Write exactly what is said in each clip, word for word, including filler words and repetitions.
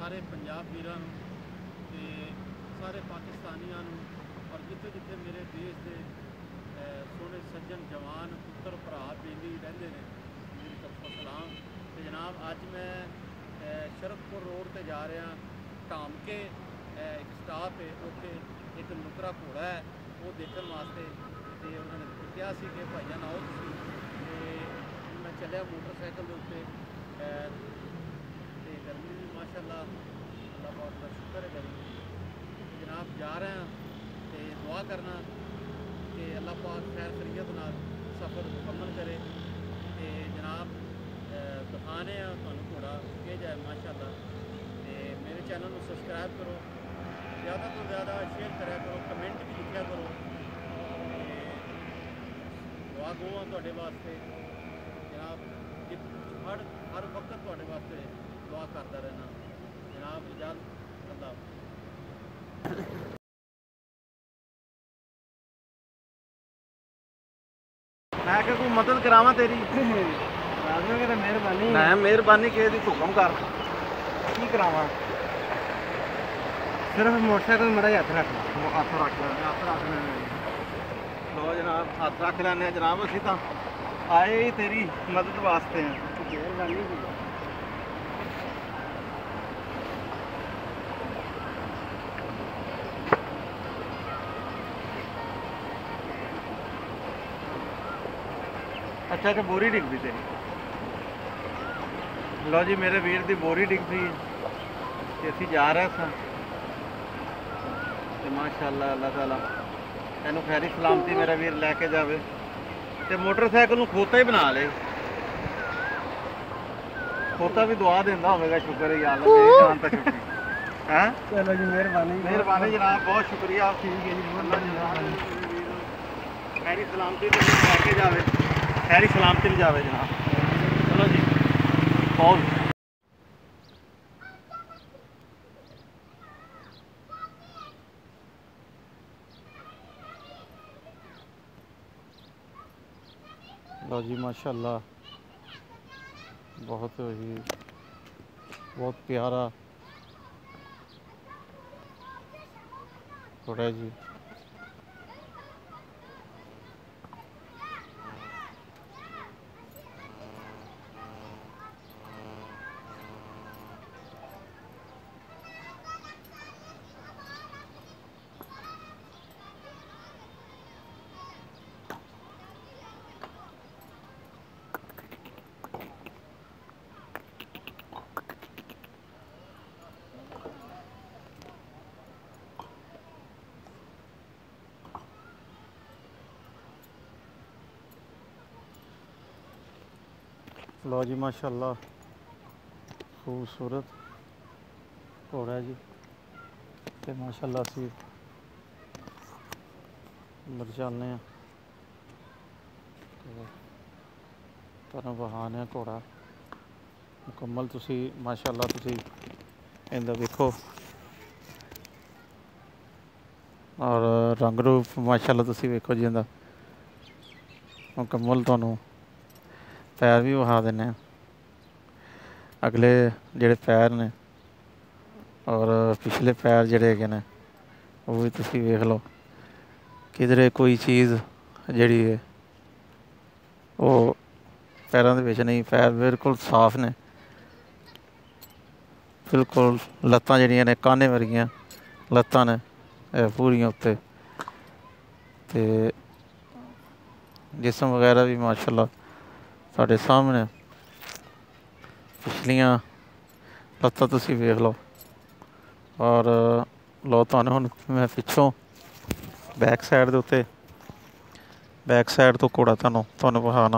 सारे पंजाब वीरां ते सारे पाकिस्तानियों और जिथे जिथे मेरे देश के सोहने सज्जन जवान पुत्र भरा बेली रहंदे ने मेरी तरफों सलाम। तो जनाब अज मैं शरफपुर रोड पर जा रहा ढाम के एक स्टाप है उत्थे एक नुकरा घोड़ा है वो देखने वास्ते। तो उन्होंने कहा कि भाईजान आओ तुम। मैं चलिया मोटरसाइकिल के उत्ते गर्मी भी माशाअल्लाह अल्लाह बहुत का शुक्र है गर्मी। जनाब जा रहे हैं तो दुआ करना कि अल्लाह पाक खैर खरीयत नाल सफ़र मुकम्मल करे। तो जनाब दिखाने तुहानूं घोड़ा के जाए माशाअल्लाह। तो मेरे चैनल को सबसक्राइब करो, ज़्यादा तो ज़्यादा शेयर करा करो, कमेंट भी लिखा करो। दुआ गो हाँ तुहाडे वास्ते जनाब, हर हर वक्त तुहाडे वास्ते दुआ करता रहना जनाब। इजाज़त अल्लाह। मैं क्या कोई मदद करावा तेरी मेहरबानी मैं मेहरबानी के दी हुक्म कर की करावा। सिर्फ मोटरसाइकिल मड़ा हथ रख हथ रख लेने हथ रख लेने। लो जनाब हथ रख लेने जनाब, असी तो आए ही तेरी मदद वास्ते हैं। मेहरबानी। अच्छा तो बोरी डिग पी तेरी। लो जी मेरे वीर की बोरी डिग पी ते असीं जा रहे सन। तो माशाअल्लाह अल्लाह ताला तेनों खैरी सलामती मेरा वीर लैके जावे। तो मोटरसाइकिल नूं खोता ही बना ले, खोता भी दुआ देंदा होवेगा। शुक्र है यार मेरी जान तक छुट्टी हैं। चलो जी मेहरबानी मेहरबानी जनाब, बहुत शुक्रिया। ठीक है जी, अल्लाह खैरी सलामती लैके जावे, खैरी सलामती भी जावे जनाब। चलो जी बहुत लो जी माशाअल्लाह बहुत ही बहुत प्यारा घोड़ा जी। लो जी माशाअल्लाह खूबसूरत घोड़ा जी। तो माशाअल्लाह असी अंदर चलने तुहानूं बहाने घोड़ा मुकम्मल। तुसी माशाअल्लाह तुसी इंदा देखो और रंग रूप माशाअल्लाह तुसी वेखो जी इंदा मुकम्मल। तुहानूं पैर भी विखा देने अगले जेड़े पैर ने और पिछले पैर जेड़े हैगे ने वो भी तुसी वेख लो। किधरे कोई चीज़ जेड़ी है वो पैरों दे विच नहीं, पैर बिल्कुल साफ ने, बिल्कुल लत्तां जेहड़ियां ने काने वर्गियां लत्तां ने पूरियां उत्ते। ते जिस्म वगैरह भी माशाअल्लाह साढ़े सामने। पिछलियां लत्तां तुसी वेख लो और लो तुहानूं हुण मैं पिछों बैक साइड दे उत्ते बैक साइड तो घोड़ा तुहानूं तुहानूं विखाना।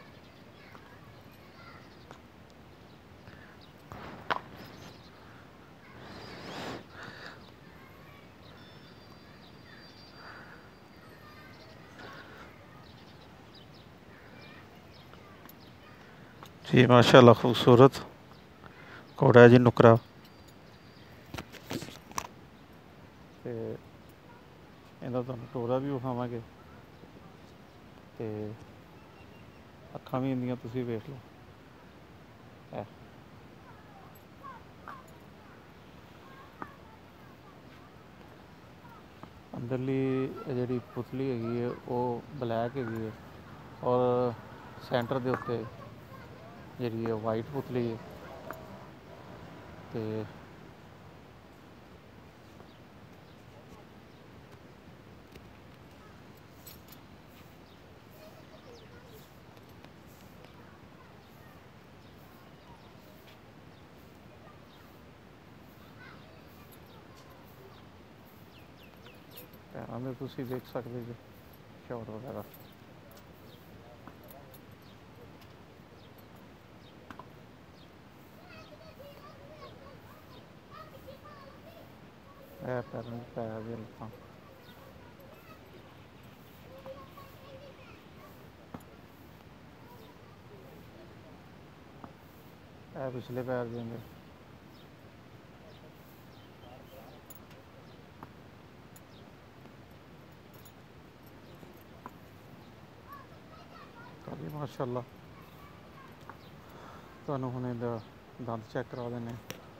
जी माशाअल्लाह खूबसूरत घोड़ा है जी नुकरा। ते इहदा तुहानूं टोरा भी विखावांगे ते अखां भी इंदियां तुसी वेख लो। इधरली जी पुतली हैगी है वो ब्लैक हैगी है और सेंटर के उत्ते जी है वाइट पुतली है। तो पैरों में तुम देख सकते जी शॉट वगैरह। है पैरों में पैर भी लत्तां है पिछले पैर देंगे। काफी माशाल्लाह तुहानू हुणे दा दंद चेक करा देने।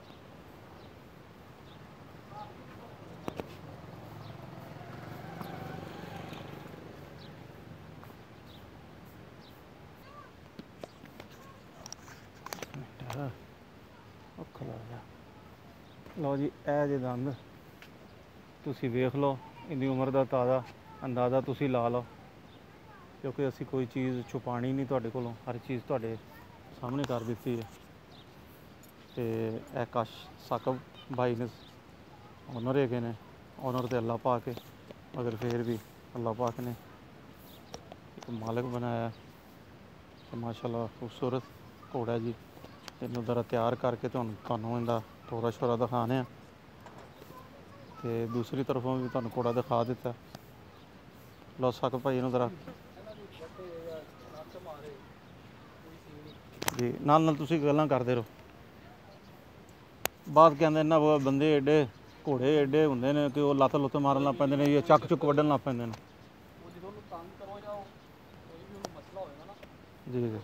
औखा लग गया। लो जी ए जे दंद तुसी वेख लो इन्नी उम्र का ताज़ा अंदाज़ा तुसी ला लो क्योंकि असी कोई चीज़ छुपानी नहीं तुहाडे कोलों हर चीज़ तुहाडे सामने कर दी है। तो यह कश साकब भाई ने ओनर है ने ओनर तो अल्लाह पाक है मगर फिर भी अल्लाह पाक ने एक मालिक बनाया तो माशाल्लाह खूबसूरत घोड़ा जी। इनू जरा तैयार करके तुहानू इहदा तोड़ा शोरा दिखाने। तो दूसरी तरफों भी तुहानू घोड़ा दिखा दिता। लो साकब भाई इनू जरा जी नाल नाल तुसी गल्लां करदे रहो। बात कहते ना वो बंदे एडे घोड़े एडे होंगे ने कि वो लत्त लुत्त मारन लग पैंदे ने ये चक चुक वड्ढन लग पैंदे ने। जी जी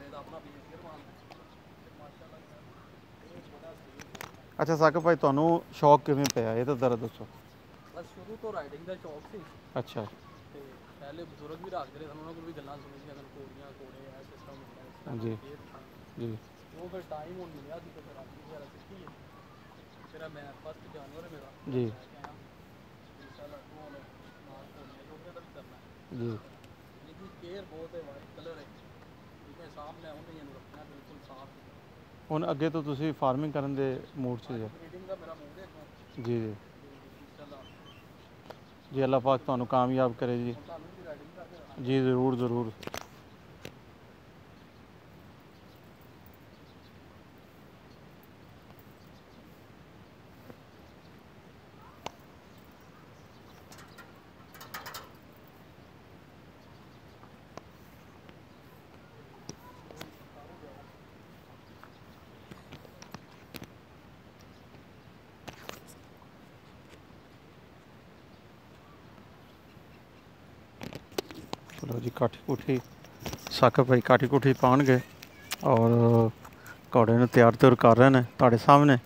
अच्छा साकब भाई तुहानू शौक किवें पिया ये तो जरा दसो। बस शुरू तो राइडिंग का शौक सी। अच्छा ते पहले बजुर्ग भी रखते रहे उन्होंने को भी गल्लां सुनी दी घोड़ियां घोड़े ऐ सिस्टम होंदा जी है जी वो फिर टाइम हुन मिलिया सी तो फिर राइडिंग वगैरह सीखी है। फिर मैं फर्स्ट जानवर है मेरा जी इंशाल्लाह तो नाल घोड़ियां लोगों का भी करना है। जी लेकिन केयर बहुत है वाइट कलर है ठीक है सामने उन्हें इन्हें रखना बिल्कुल साफ। हुण अगे तो तुसी फार्मिंग करन दे मूड च जे। ब्रीडिंग का मेरा मूड है जी जी इंशाल्लाह जी अल्लाह पाक तुहानू कामयाब करे जी। तुहानू भी राइडिंग करके रखना। जी ज़रूर ज़रूर। चलो जी काठी कूठी साकब भाई काठी कूठी पाउणगे और घोड़े नूं तैयार तुर कर रहे हैं तुहाडे सामने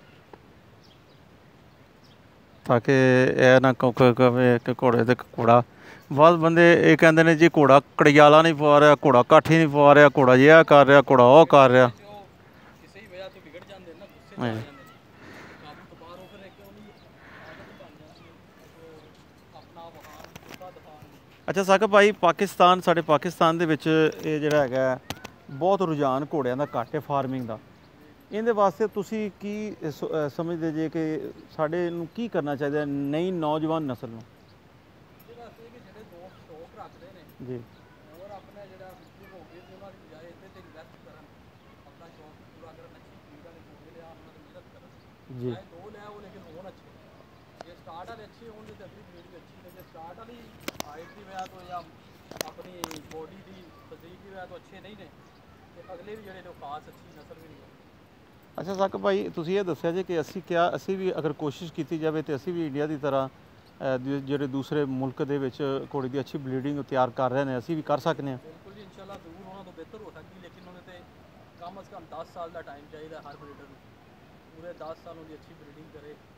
ताकि यह ना कवे कि घोड़े ते घोड़ा बहुत बंदे ये कहते हैं जी घोड़ा कड़ियाला नहीं पवा रहा घोड़ा काठी नहीं पवा रहा घोड़ा यह कर रहा घोड़ा वह कर रहा। ਕਿਸੇ ਹੀ ਵਜ੍ਹਾ ਤੋਂ ਵਿਗੜ ਜਾਂਦੇ ਨਾ ਗੁੱਸੇ 'ਚ ਆ ਜਾਂਦੇ ਨੇ ਕਾਬੂ ਤੋਂ ਬਾਹਰ ਹੋ ਫਿਰ ਇੱਕ ਉਹਦੀ ਆਦਤ ਬਣ ਜਾਂਦੀ ਹੈ ਉਹ ਆਪਣਾ ਵਹਾਨ ਗੁੱਸਾ ਦਿਖਾਉਣ ਦੀ। अच्छा साकब भाई पाकिस्तान साढ़े पाकिस्तान ਦੇ ਵਿੱਚ ਇਹ ਜਿਹੜਾ ਹੈਗਾ ਬਹੁਤ ਰੁਝਾਨ ਘੋੜਿਆਂ ਦਾ ਘੱਟ ਹੈ ਫਾਰਮਿੰਗ ਦਾ। ਇਹਦੇ ਵਾਸਤੇ ਤੁਸੀਂ ਕੀ ਸ- ਅ ਸਮਝਦੇ ਜੇ ਕਿ ਸਾਡੇ ਨੂੰ ਕੀ ਕਰਨਾ ਚਾਹੀਦਾ ਨਈ ਨੌਜਵਾਨ ਨਸਲ ਨੂੰ। ਇਹਦੇ ਵਾਸਤੇ ਕਿ ਜਿਹੜੇ ਲੋਕ ਸ਼ੌਕ ਰੱਖਦੇ ਨੇ ਜੀ ਔਰ ਆਪਣਾ ਜਿਹੜਾ ਬਿਜਲੀ ਹੋ ਗਈ ਤੇ ਉਹਨਾਂ ਦੀ ਬਜਾਏ ਇੱਥੇ ਤੇ ਇਨਵੈਸਟ ਕਰਨ ਆਪਣਾ ਸ਼ੌਕ ਪੂਰਾ ਕਰਨ ਅੱਛੀ ਚੀਜ਼ ਵਾਲੇ ਘੋੜੇ ਲਿਆ ਉਹਨਾਂ ਦੀ ਮਿਹਨਤ ਕਰਨ ਜੀ ਚਾਹੇ ਦੋ ਲੈ ਉਹ ਲੇਕਿਨ ਹੋਣ ਅੱਛੇ ਜੇ ਸਟਾਰਟ ਵਾਲੇ ਅੱਛੇ ਹੋਣ ਤੇ ਅਗਲੀ ਬਰੀਡ ਵੀ ਅੱਛੀ ਹੈ ਜੇ ਸਟਾਰਟ ਵਾਲੀ ਹਾਈਟ ਦੀ ਵਜ੍ਹਾ ਤੋਂ ਜਾਂ ਆਪਣੀ ਬੋਡੀ ਦੀ ਫਜ਼ੀਕ ਦੀ ਵਜ੍ਹਾ ਤੋਂ ਅੱਛੇ ਨਹੀਂ ਨੇ ਤੇ ਅਗਲੇ ਵੀ ਜਿਹੜੇ ਨੇ ਉਹ ਖਾਸ ਅੱਛੀ ਨਸਲ ਵੀ ਨਹੀਂ ਹੈ। ਅੱਛਾ ਸਾਕਬ ਭਾਈ ਤੁਸੀਂ ਇਹ ਦੱਸਿਆ ਜੇ ਕਿ ਅਸੀਂ ਕਿਆ ਅਸੀਂ ਵੀ ਅਗਰ ਕੋਸ਼ਿਸ਼ ਕੀਤੀ ਜਾਵੇ ਤੇ ਅਸੀਂ ਵੀ ਇੰਡੀਆ ਦੀ ਤਰ੍ਹਾਂ ਅ, ਦ- ਜਿਹੜੇ ਦੂਸਰੇ ਮੁਲਕ ਦੇ ਵਿੱਚ ਘੋੜੇ ਦੀ ਅੱਛੀ ਬਲੀਡਿੰਗ ਤਿਆਰ ਕਰ ਰਹੇ ਨੇ ਅਸੀਂ ਵੀ ਕਰ ਸਕਦੇ ਹਾਂ। ਬਿਲਕੁਲ ਜੀ ਇਨਸ਼ਾਅੱਲਾ ਜ਼ਰੂਰ ਉਹਨਾਂ ਤੋਂ ਬਿਹਤਰ ਹੋ ਸਕਦੀ ਲੇਕਿਨ ਉਹਦੇ ਤੇ ਕਮ ਅਜ਼ ਕਮ ਦਸ ਸਾਲ ਦਾ ਟਾਈਮ ਚਾਹੀਦਾ ਹਰ ਬਰੀਡਰ ਨੂੰ ਪੂਰੇ ਦਸ ਸਾਲ ਉਹਦੀ ਅੱਛੀ ਬਰੀਡਿੰਗ ਕਰੇ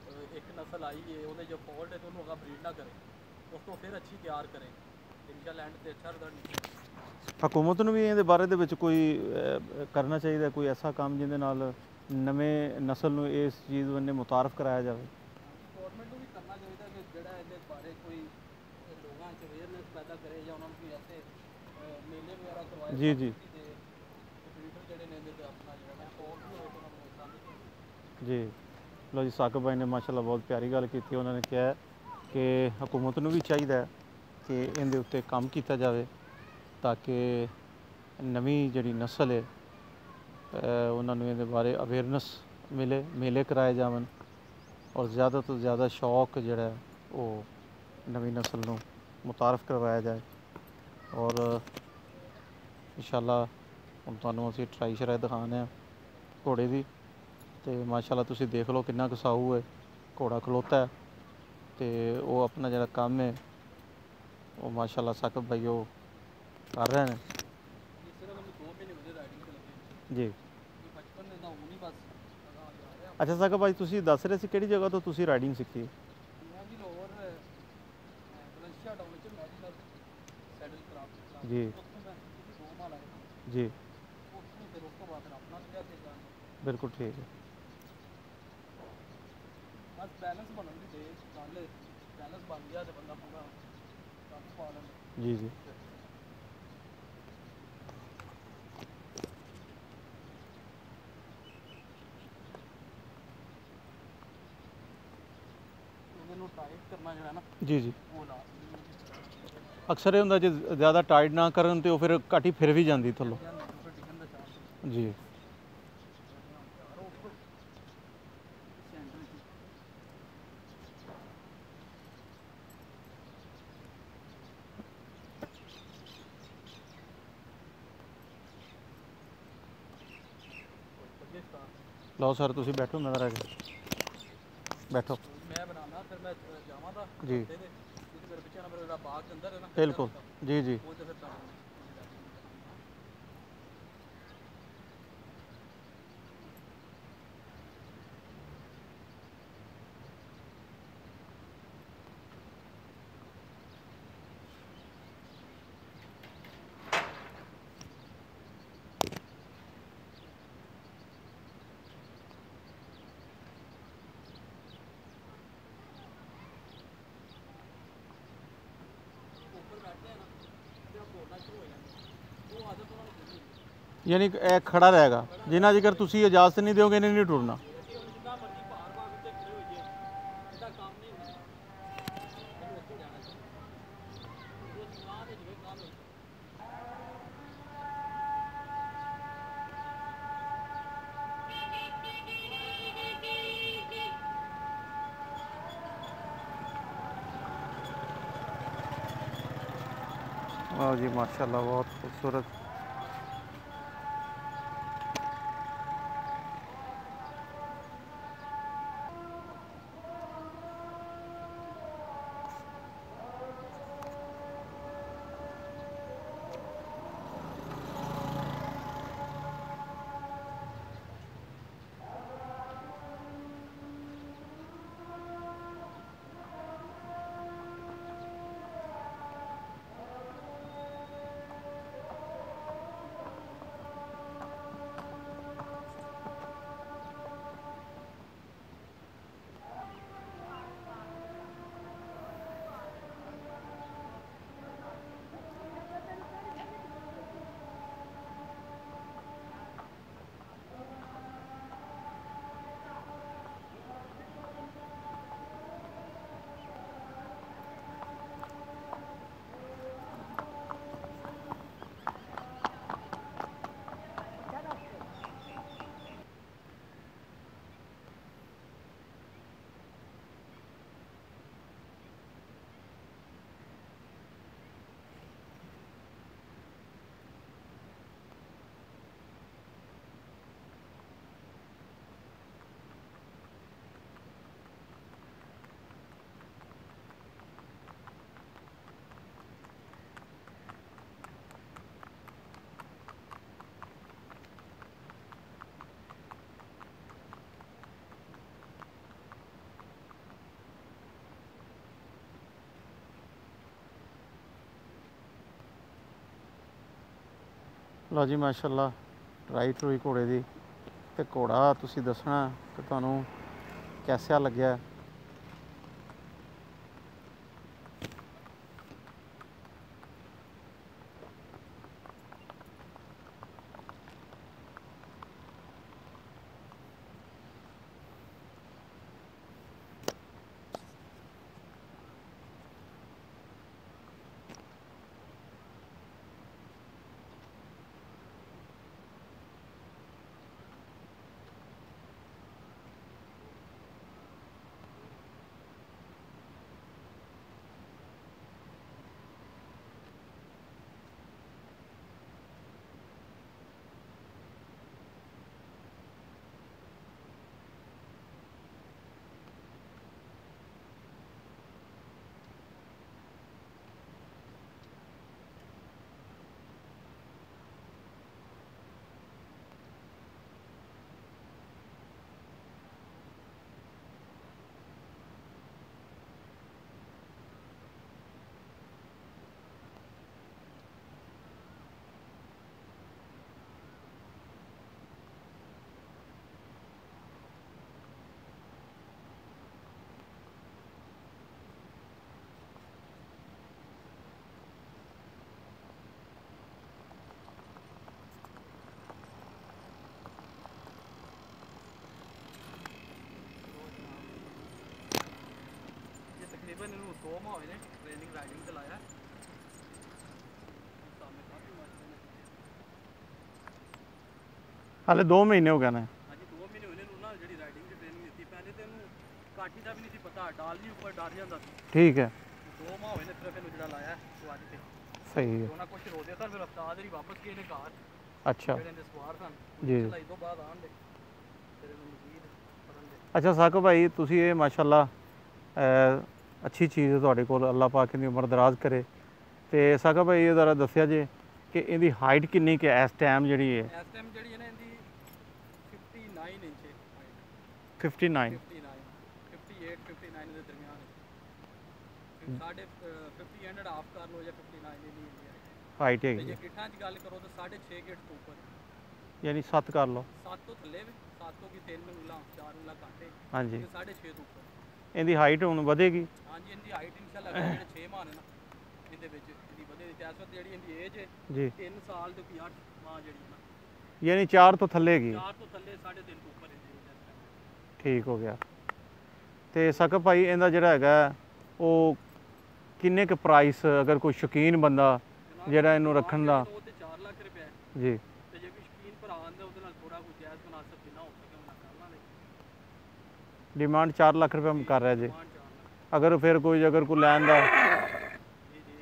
एक नस्ल आई है उन्हें जो फॉल्ट है तो उन्होंने अगर ब्रीड ना करे उसको फिर अच्छी तैयार करे इंशाल्लाह एंड ते अच्छा रिजल्ट निकले। ਹਕੂਮਤ ਨੂੰ ਵੀ ਇਹਦੇ ਬਾਰੇ ਦੇ ਵਿੱਚ ਕੋਈ ਅਹ, ਕਰਨਾ ਚਾਹੀਦਾ ਕੋਈ ਐਸਾ ਕੰਮ ਜਿਹਦੇ ਨਾਲ ਨਵੇਂ ਨਸਲ ਨੂੰ ਇਸ ਚੀਜ਼ ਵੱਲ ਮੁਤਾਰਫ ਕਰਾਇਆ ਜਾਵੇ। गौरमेंट को भी करना चाहिए कि जड़ा इहदे बारे कोई लोगों च अवेयरनेस पैदा करे या उन्होंने कोई ऐसे अ, मेले वगैरह करवाए जी, जी। ब्रीडर जड़े ने इहदे ते अपना जड़ा सपोर्ट भी होए तो उन्होंने नुकसान नहीं होए। ਜੀ ਲੋ ਜੀ ਸਾਕਿਬ ਭਾਈ ਨੇ ਮਾਸ਼ਾਅੱਲਾ ਬਹੁਤ ਪਿਆਰੀ ਗੱਲ ਕੀਤੀ। ਉਹਨਾਂ ਨੇ ਕਿਹਾ ਕਿ ਹਕੂਮਤ ਨੂੰ ਵੀ ਚਾਹੀਦਾ ਹੈ ਕਿ ਇਹਦੇ ਉੱਤੇ ਕੰਮ ਕੀਤਾ ਜਾਵੇ ਤਾਂ ਕਿ ਨਵੀਂ ਜਿਹੜੀ ਨਸਲ ਹੈ ਅ, ਉਹਨਾਂ ਨੂੰ ਇਹਦੇ ਬਾਰੇ ਅਵੇਅਰਨੈਸ ਮਿਲੇ, ਮੇਲੇ ਕਰਾਏ ਜਾਵਣ ਔਰ ਜ਼ਿਆਦਾ ਤੋਂ ਜ਼ਿਆਦਾ ਸ਼ੌਕ ਜਿਹੜਾ ਹੈ ਉਹ ਨਵੀਂ ਨਸਲ ਨੂੰ ਮੁਤਾਰਫ ਕਰਵਾਇਆ ਜਾਏ। ਔਰ ਇੰਸ਼ਾਅੱਲਾ ਹੁਣ ਤੁਹਾਨੂੰ ਅਸੀਂ ਟਰਾਈ ਸ਼ਰਾਈ ਦਿਖਾਉਂਦੇ ਹਾਂ ਘੋੜੇ ਦੀ ਤੇ ਮਾਸ਼ਾਅੱਲਾ ਤੁਸੀਂ ਦੇਖ ਲਓ ਕਿੰਨਾ ਕੁ ਸਾਊ ਹੈ ਘੋੜਾ ਖਲੋਤਾ ਹੈ ਤੇ ਉਹ ਆਪਣਾ ਜਿਹੜਾ ਕੰਮ ਹੈ ਉਹ ਮਾਸ਼ਾਅੱਲਾ ਸਾਕਿਬ ਭਾਈ ਉਹ ਕਰ ਰਹੇ ਨੇ इस तरह मैं दो महीने मुझे राइडिंग पे लगे ਜੀ। कि बचपन में ना हूँ नहीं बस लगा जा रहा है। ਅੱਛਾ ਸਾਕਿਬ ਭਾਈ ਤੁਸੀਂ ਦੱਸ ਰਹੇ ਸੀ ਕਿਹੜੀ ਜਗ੍ਹਾ ਤੋਂ ਤੁਸੀਂ ਰਾਈਡਿੰਗ ਸਿੱਖੀ ਹੈ? मैं भी लाहौर मलेशिया टाउन च मेडिकल सैडल क्राफ्ट जी। उसको मैं दो माल आया ਜੀ उसको फिर उसको बाद फिर अपना लिया थे जान ਬਿਲਕੁਲ ਠੀਕ ਹੈ। बस बैलेंस बनन दी दे गल बैलेंस बन गया तो बंदा पूरा काम पा लेंदा। ਜੀ ਜੀ ਉਹਦੇ ਨੂੰ ਟਾਈਟ ਕਰਨਾ ਜਿਹੜਾ ਨਾ ਜੀ ਜੀ ਉਹ ਲਾ ਅਕਸਰ ਇਹ ਹੁੰਦਾ ਜੇ ਜ਼ਿਆਦਾ ਟਾਈਟ ਨਾ ਕਰਨ ਤੇ ਉਹ ਫਿਰ ਘਾਟੀ ਫਿਰ ਵੀ ਜਾਂਦੀ ਥੱਲੋਂ। ਜਾਂ ਨਹੀਂ ਫਿਰ ਡਿੱਗਣ ਦਾ ਚਾਂਸ ਜੀ ਸੈਂਟਰ ਚ ਅੱਗੇ ਸਟਾਰਟ ਲਓ ਸਰ ਤੁਸੀਂ ਬੈਠੋ ਮੈਂ ਜ਼ਰਾ ਬੈਠੋ। ਮੈਂ ਬਣਾਉਣਾ ਫਿਰ ਮੈਂ ਜਾਵਾਂ ਦਾ ਜੀ। ਤੇ ਦੇ ਫਿਰ ਪਿੱਛੇ ਨਾ ਮੇਰਾ ਬਾਗ ਦੇ ਅੰਦਰ ਹੈ ਨਾ ਬਿਲਕੁਲ ਜੀ ਜੀ ਉਹ ਤੇ ਫਿਰ ਤਾਂ ਉੱਪਰ ਬੈਠਦੇ ਆ ਨਾ ਤੇ ਉਹ ਬੋਲਣਾ ਸ਼ੁਰੂ ਹੋ ਜਾਂਦਾ ਉਹ ਆਦਤ ਉਹਨਾਂ ਨੂੰ ਪੂਰੀ ਹੁੰਦੀ ਯਾਨੀ ਕਿ ਇਹ ਖੜਾ ਰਹੇਗਾ ਜਿੰਨਾ ਜਿਕਰ ਤੁਸੀਂ ਇਜਾਜ਼ਤ ਨਹੀਂ ਦਿਓਗੇ ਇਹਨੇ ਨਹੀਂ ਟੁਰਨਾ। ਅਸੀਂ ਹੁਣ ਜਿੰਨਾ ਮਰਜ਼ੀ ਭਾਰ ਭਾਰ ਉੱਤੇ ਖੜੇ ਹੋਈਏ ਇਹਦਾ ਕੰਮ ਨਹੀਂ ਹੁੰਦਾ ਇਹਨੂੰ ਉੱਥੇ ਜਾਣਾ ਚਾਹੀਦਾ ਉਹ ਸਮਾਨ ਦੇ ਜਿਵੇਂ ਕੰਮ ਹੁੰਦਾ वाह जी माशाल्लाह बहुत खूबसूरत। ਲਓ ਜੀ ਮਾਸ਼ਾਅੱਲਾ ਟਰਾਈ ਟਰੂਈ ਘੋੜੇ ਦੀ ਤੇ ਘੋੜਾ ਤੁਸੀਂ ਦੱਸਣਾ ਕਿ ਤੁਹਾਨੂੰ ਕੈਸਾ ਲੱਗਿਆ। ਤਕਰੀਬਨ ਇਹਨੂੰ ਦੋ ਮਾਹ ਹੋਏ ਨੇ ਟ੍ਰੇਨਿੰਗ ਰਾਈਡਿੰਗ ਤੇ ਲਾਇਆ। ਹਾਲੇ ਦੋ ਮਹੀਨੇ ਹੋ ਗਏ ਨੇ। ਹਾਂਜੀ ਦੋ ਮਹੀਨੇ ਹੋਏ ਨੇ ਇਹਨੂੰ ਨਾ ਜਿਹੜੀ ਰਾਈਡਿੰਗ ਦੀ ਟ੍ਰੇਨਿੰਗ ਦਿੱਤੀ। ਪਹਿਲੇ ਤੇ ਇਹਨੂੰ ਕਾਠੀ ਦਾ ਵੀ ਨਹੀਂ ਸੀ ਪਤਾ, ਡਾਲ ਵੀ ਉੱਪਰ ਡਰ ਜਾਂਦਾ ਸੀ। ਠੀਕ ਹੈ। ਦੋ ਮਾਹ ਹੋਏ ਨੇ ਸਿਰਫ ਇਹਨੂੰ ਜਿਹੜਾ ਲਾਇਆ ਸਵਾਰੀ ਤੇ। ਸਹੀ ਹੈ। ਉਹਨਾਂ ਕੁਝ ਰੋਦੇ ਸਨ, ਫਿਰ ਉਸਤਾਦ ਜੀ ਵਾਪਸ ਗਏ ਨੇ ਘਰ। ਅੱਛਾ ਜਿਹੜੇ ਨੇ ਸਵਾਰ ਸਨ ਜੀ। ਚਲਾਈ ਤੋਂ ਬਾਅਦ ਆਉਣ ਦੇ ਫਿਰ ਇਹਨੂੰ ਮਜ਼ੀਦ ਕਰਨ ਦੇ। ਅੱਛਾ ਸਾਕਬ ਭਾਈ ਤੁਸੀਂ ਇਹ ਮਾਸ਼ਾਅੱਲਾ ਅੱਛੀ ਚੀਜ਼ ਹੈ ਤੁਹਾਡੇ ਕੋਲ, ਅੱਲਾਹ ਪਾਕ ਦੀ ਉਮਰ ਦਰਾਜ਼ ਕਰੇ। ਤੇ ਸਾਕਬ ਭਾਈ ਇਹ ਜ਼ਰਾ ਦੱਸਿਆ ਜੇ ਕਿ ਇਹਦੀ ਹਾਈਟ ਕਿੰਨੀ ਕੁ ਹੈ ਇਸ ਟਾਈਮ ਜਿਹੜੀ ਹੈ? ਇਸ ਟਾਈਮ ਜਿਹੜੀ ਹੈ ਨਾ ਇਹਦੀ ਉਨਸਠ ਇੰਚ ਹੈ ਹਾਈਟ। ਫਿਫਟੀ ਨਾਈਨ ਅਠਾਸੀ ਅਠਾਸੀ ਦੇ ਦਰਮਿਆਨ ਹੈ। ਸਾਡੇ ਪਚਾਸ ਐਂਡ ਹਾਫ ਕਰ ਲਓ ਜਾਂ ਉਨਸਠ ਇੰਨੀ ਹੈ ਹਾਈਟ ਤੇ ਹੈਗੀ ਜੇ ਹੈ। ਗਿੱਠਾਂ 'ਚ ਗੱਲ ਕਰੋ ਤਾਂ ਸਾਢੇ ਛੇ ਗਿੱਠ ਤੋਂ ਉੱਪਰ, ਯਾਨੀ ਸੱਤ ਕਰ ਲਓ। ਸੱਤ ਤੋਂ ਥੱਲੇ ਵੀ, ਸੱਤ ਤੋਂ ਕੀ ਤਿੰਨ ਉਂਗਲਾਂ ਚਾਰ ਉਂਗਲਾਂ ਘੱਟ ਹੈ ਹਾਂਜੀ ਤੇ ਸਾਢੇ ਛੇ ਤੋਂ ਉੱਪਰ। ਇਹਦੀ ਹਾਈਟ ਹੁਣ ਵਧੇਗੀ? ਹਾਂਜੀ ਇਹਦੀ ਹਾਈਟ ਇਨਸ਼ਾਅੱਲਾ ਜਿਹੜੇ ਛੇ ਮਾਹ ਨੇ ਨਾ ਇਹਦੇ ਵਿੱਚ ਇਹਦੀ ਵਧੇਗੀ। ਤੇ ਇਸ ਵਕਤ ਜਿਹੜੀ ਇਹਦੀ ਏਜ ਹੈ ਜੀ ਤਿੰਨ ਸਾਲ ਤੋਂ ਕੀ ਅੱਠ ਮਾਹ ਜਿਹੜੀ ਹੈ ਨਾ, ਯਾਨੀ ਚਾਰ ਤੋਂ ਥੱਲੇ ਹੈਗੀ? ਚਾਰ ਤੋਂ ਥੱਲੇ ਸਾਢੇ ਤਿੰਨ ਤੋਂ ਉੱਪਰ ਇਹਦੀ age ਇਸ time। ਠੀਕ ਹੋ ਗਿਆ। ਤੇ ਸਾਕਬ ਭਾਈ ਇਹਦਾ ਜਿਹੜਾ ਹੈਗਾ ਉਹ ਕਿੰਨੇ ਕੁ ਪ੍ਰਾਈਸ, ਅਗਰ ਕੋਈ ਸ਼ੌਕੀਨ ਬੰਦਾ ਜਿਹੜਾ ਇਹਨੂੰ ਰੱਖਣ ਦਾ? ਉਹ ਤੇ ਚਾਰ ਲੱਖ ਰੁਪਏ ਹੈ ਜੀ। ਤੇ ਜੇ ਕੋਈ ਸ਼ੌਕੀਨ ਭਰਾ ਆਂਦਾ ਉਹਦੇ ਨਾਲ ਥੋੜਾ ਕੋਈ ਜਾਇਜ਼ ਮੁਨਾਸਬ ਜਿੰਨਾ ਹੋ ਸਕੇ ਉਹਨਾਂ ਕਰ ਲਾਂਗੇ। ਡਿਮਾਂਡ ਚਾਰ ਲੱਖ ਰੁਪਏ ਕਰ ਰਿਹਾ ਜੀ। ਡਿਮਾਂਡ ਚਾਰ ਲੱਖ। ਅਗਰ ਫਿਰ ਕੋਈ ਅਗਰ ਕੋਈ ਲੈਣ ਦਾ? ਜੀ ਜੀ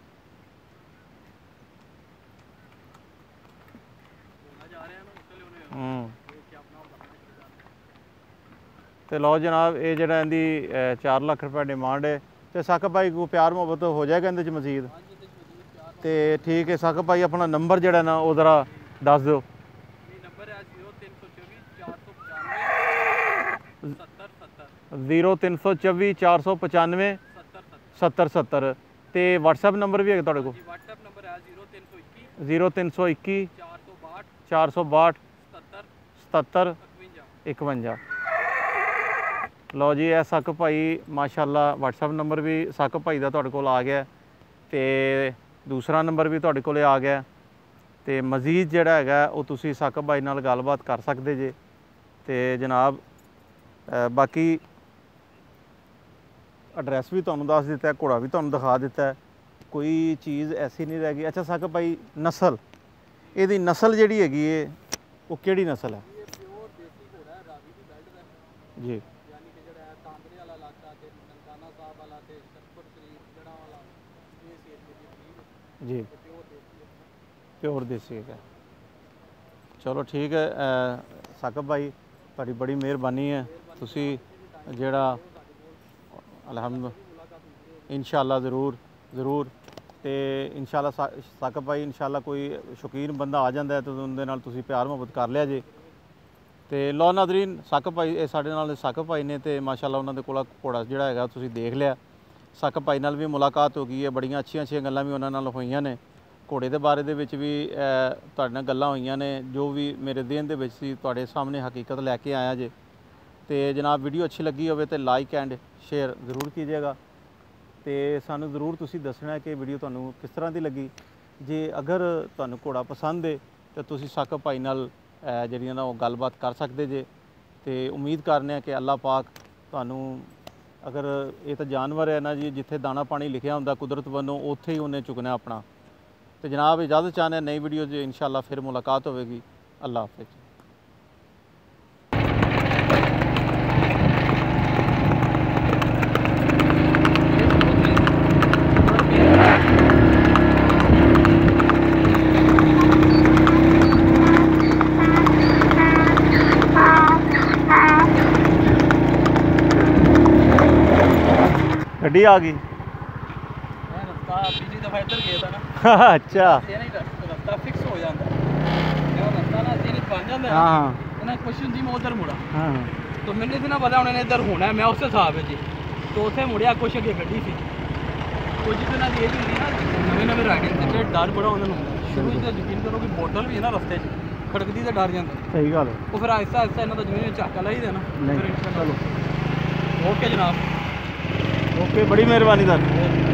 ਹੋਣਾ ਜਾ ਰਿਹਾ ਨਾ ਉਸਲੇ ਉਹਨੇ ਹੂੰ ਦੇਖ ਕੇ ਆਪਣਾ ਉਹ ਕਰਨਾ ਚਾਹੀਦਾ। ਤੇ ਲਓ ਜਨਾਬ ਇਹ ਜਿਹੜਾ ਇਹਦੀ ਅ, ਚਾਰ ਲੱਖ ਰੁਪਏ ਡਿਮਾਂਡ ਹੈ। ਤੇ ਸਾਕਬ ਭਾਈ ਕੋਈ ਪਿਆਰ ਮੁਹੱਬਤ ਹੋ ਜਾਏਗਾ ਇਹਦੇ ਚ ਮਜ਼ੀਦ? ਹਾਂਜੀ ਇਹਦੇ 'ਚ ਮਜ਼ੀਦ ਪਿਆਰ ਨਾਲ। ਤੇ ਠੀਕ ਹੈ ਸਾਕਬ ਭਾਈ ਆਪਣਾ ਨੰਬਰ ਜਿਹੜਾ ਨਾ ਉਹ ਜ਼ਰਾ ਦੱਸ ਦਿਓ। ਇਹ ਨੰਬਰ ਹੈ ਜ਼ੀਰੋ ਤਿੰਨ ਸੌ ਚੌਵੀ ਚਾਰ ਸੌ ਪਚਾਨਵੇਂ ਸੱਤਰ ਸੱਤਰ ਜ਼ੀਰੋ ਤਿੰਨ ਸੌ ਚੌਵੀ ਚਾਰ ਸੌ ਪਚਾਨਵੇਂ ਸੱਤਰ ਸੱਤਰ। ਸੱਤਰ ਸੱਤਰ। ਤੇ WhatsApp ਨੰਬਰ ਵੀ ਹੈਗਾ ਤੁਹਾਡੇ ਕੋਲ? ਜੀ WhatsApp ਨੰਬਰ ਹੈ ਜ਼ੀਰੋ ਤਿੰਨ ਸੌ ਇੱਕੀ ਜ਼ੀਰੋ ਤਿੰਨ ਸੌ ਇੱਕੀ ਚਾਰ ਸੌ ਬਾਹਠ ਚਾਰ ਸੌ ਬਾਹਠ ਸਤੱਤਰ ਸਤੱਤਰ ਇਕਵੰਜਾ। ਇਕਵੰਜਾ। ਲਓ ਜੀ ਇਹ ਸਾਕਬ ਭਾਈ ਮਾਸ਼ਾਅੱਲਾ WhatsApp ਨੰਬਰ ਵੀ ਸਾਕਬ ਭਾਈ ਦਾ ਤੁਹਾਡੇ ਕੋਲ ਆ ਗਿਆ ਤੇ ਦੂਸਰਾ ਨੰਬਰ ਵੀ ਤੁਹਾਡੇ ਕੋਲ ਆ ਗਿਆ। ਤੇ ਮਜ਼ੀਦ ਜਿਹੜਾ ਹੈਗਾ ਉਹ ਤੁਸੀਂ ਸਾਕਬ ਭਾਈ ਨਾਲ ਗੱਲਬਾਤ ਕਰ ਸਕਦੇ ਜੇ। ਤੇ ਜਨਾਬ ਅ, ਬਾਕੀ ਐਡਰੈਸ ਵੀ ਤੁਹਾਨੂੰ ਦੱਸ ਦਿੱਤਾ, ਘੋੜਾ ਵੀ ਤੁਹਾਨੂੰ ਦਿਖਾ ਦਿੱਤਾ, ਕੋਈ ਚੀਜ਼ ਐਸੀ ਨਹੀਂ ਰਹਿ ਗਈ। ਅੱਛਾ ਸਾਕਬ ਭਾਈ ਨਸਲ, ਇਹਦੀ ਨਸਲ ਜਿਹੜੀ ਹੈਗੀ ਹੈ ਉਹ ਕਿਹੜੀ ਨਸਲ ਹੈ? ਇਹ ਪਿਓਰ ਦੇਸੀ ਘੋੜਾ ਹੈ, ਰਾਵੀ ਦੀ ਬੈਲਟ ਦਾ ਜੀ ਯਾਨੀ ਕਿ ਜਿਹੜਾ ਹੈ ਤਾਂਦਰੇ ਵਾਲਾ ਇਲਾਕਾ ਤੇ ਨਨਕਾਣਾ ਸਾਹਿਬ ਵਾਲਾ ਤੇ ਸਰਪੁਰ ਸ਼ਰੀਫ ਜੜਾ ਵਾਲਾ ਇਸ ਏਰੀਏ ਦੀ ਬਰੀਡ ਜੀ ਤੇ ਪਿਓਰ ਦੇਸੀ ਹੈ। ਪਿਓਰ ਦੇਸੀ ਹੈਗਾ। ਚਲੋ ਠੀਕ ਹੈ ਅ, ਸਾਕਬ ਭਾਈ ਤੁਹਾਡੀ ਬੜੀ ਮਿਹਰਬਾਨੀ ਹੈ। ਤੁਸੀਂ ਜਿਹੜਾ ਅਲਹਮਦ ਇਨਸ਼ਾਅੱਲਾ ਜ਼ਰੂਰ ਜ਼ਰੂਰ। ਤੇ ਇਨਸ਼ਾਅੱਲਾ ਸਾ ਸਾਕਬ ਭਾਈ ਇਨਸ਼ਾਅੱਲਾ ਕੋਈ ਸ਼ੌਕੀਨ ਬੰਦਾ ਆ ਜਾਂਦਾ ਹੈ ਤਾਂ ਉਹਦੇ ਨਾਲ ਤੁਸੀਂ ਪਿਆਰ ਮੁਹੱਬਤ ਕਰ ਲਿਆ ਜੇ। ਤੇ ਲਓ ਨਾਜ਼ਰੀਨ ਸਾਕਬ ਭਾਈ ਇਹ ਸਾਡੇ ਨਾਲ ਸਾਕਬ ਭਾਈ ਨੇ ਤੇ ਮਾਸ਼ਾਅੱਲਾ ਉਹਨਾਂ ਦੇ ਕੋਲ ਘੋੜਾ ਜਿਹੜਾ ਹੈਗਾ ਤੁਸੀਂ ਦੇਖ ਲਿਆ। ਸਾਕਬ ਭਾਈ ਨਾਲ ਵੀ ਮੁਲਾਕਾਤ ਹੋ ਗਈ ਹੈ, ਬੜੀਆਂ ਅੱਛੀਆਂ ਅੱਛੀਆਂ ਗੱਲਾਂ ਵੀ ਉਹਨਾਂ ਨਾਲ ਹੋਈਆਂ ਨੇ। ਘੋੜੇ ਦੇ ਬਾਰੇ ਦੇ ਵਿੱਚ ਵੀ ਅ, ਤੁਹਾਡੇ ਨਾਲ ਗੱਲਾਂ ਹੋਈਆਂ ਨੇ, ਜੋ ਵੀ ਮੇਰੇ ਦੇਣ ਦੇ ਵਿੱਚ ਸੀ ਤੁਹਾਡੇ ਸਾਹਮਣੇ ਹਕੀਕਤ ਲੈ ਕੇ ਆਇਆ ਜੇ। ਤੇ ਜਨਾਬ ਵੀਡੀਓ ਅੱਛੀ ਲੱਗੀ ਹੋਵੇ ਤੇ ਲਾਈਕ ਐਂਡ ਸ਼ੇਅਰ ਜ਼ਰੂਰ ਕੀਜੀਏਗਾ ਤੇ ਸਾਨੂੰ ਜ਼ਰੂਰ ਤੁਸੀਂ ਦੱਸਣਾ ਕਿ ਵੀਡੀਓ ਤੁਹਾਨੂੰ ਕਿਸ ਤਰ੍ਹਾਂ ਦੀ ਲੱਗੀ। ਜੇ ਅਗਰ ਤੁਹਾਨੂੰ ਘੋੜਾ ਪਸੰਦ ਹੈ ਤਾਂ ਤੁਸੀਂ ਸਾਕਬ ਭਾਈ ਨਾਲ ਅ, ਜਿਹੜੀਆਂ ਨਾ ਉਹ ਗੱਲਬਾਤ ਕਰ ਸਕਦੇ ਜੇ। ਤੇ ਉਮੀਦ ਕਰਨੇ ਆ ਕਿ ਅੱਲਾਹ ਪਾਕ ਤੁਹਾਨੂੰ, ਅਗਰ ਇਹ ਤਾਂ ਜਾਨਵਰ ਹੈ ਨਾ ਜੀ, ਜਿੱਥੇ ਦਾਣਾ ਪਾਣੀ ਲਿਖਿਆ ਹੁੰਦਾ ਕੁਦਰਤ ਵੱਲੋਂ ਉੱਥੇ ਹੀ ਉਹਨੇ ਚੁੱਕਣਾ ਆਪਣਾ। ਤੇ ਜਨਾਬ ਇਜਾਜ਼ਤ ਚਾਹੁੰਦੇ ਨई ਵੀਡੀਓ 'ਚ ਇੰਸ਼ਾਅੱਲਾ ਫਿਰ ਮੁਲਾਕਾਤ ਹੋਵੇਗੀ। ਅੱਲਾਹ ਹਾਫਿਜ਼। ਗੱਡੀ ਆ ਗਈ। ਇਹ ਰਸਤਾ ਪਿਛਲੀ ਦਫਾ ਇੱਧਰ ਗਿਆ ਤਾਂ ਨਾ, ਅੱਛਾ। ਇਹ ਨਹੀਂ ਰਸਤਾ ਫਿਕਸ ਹੋ ਜਾਂਦਾ, ਇਹ ਰਸਤਾ ਨਾ ਸੀਨ ਬਣ ਜਾਂਦਾ ਹਾਂ ਹਾਂ ਇਹਨਾਂ ਕੁਛ ਹੁੰਦੀ ਮੈਂ ਉਧਰ ਮੁੜਾ ਹਾਂ तो मैंने से ना पता उन्होंने इधर होना है, मैं उस हिसाब जी तो उत्थे मुड़िया कुछ अगे गड्डी सी कुछ दिन एज होंगी ना नवे नवे राइडिंग ते डर बड़ा उन्होंने होंदा। शुरू च यकीन करो कि बोतल भी है ना रस्ते च खड़कदी ते डर जाता। सही गल है। वो फिर आहिस्ता आहिस्ता इन्हों का जिम्मे झाका लाई देना। नहीं, फिर इंशाअल्लाह ओके जनाब, ओके, बड़ी मेहरबानी सर।